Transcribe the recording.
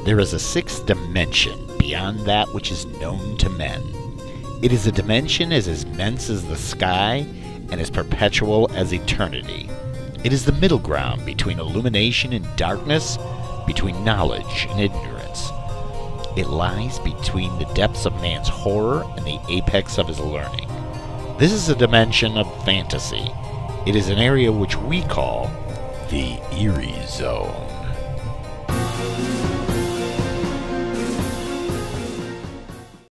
There is a sixth dimension beyond that which is known to men. It is a dimension as immense as the sky and as perpetual as eternity. It is the middle ground between illumination and darkness, between knowledge and ignorance. It lies between the depths of man's horror and the apex of his learning. This is a dimension of fantasy. It is an area which we call the Eerie Zone.